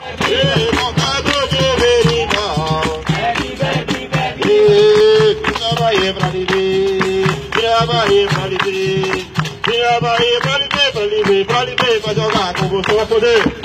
Montado de berimbau. Bahia pra viver, tira a Bahia pra viver, tira a Bahia pra viver, pra jogar com você vai poder.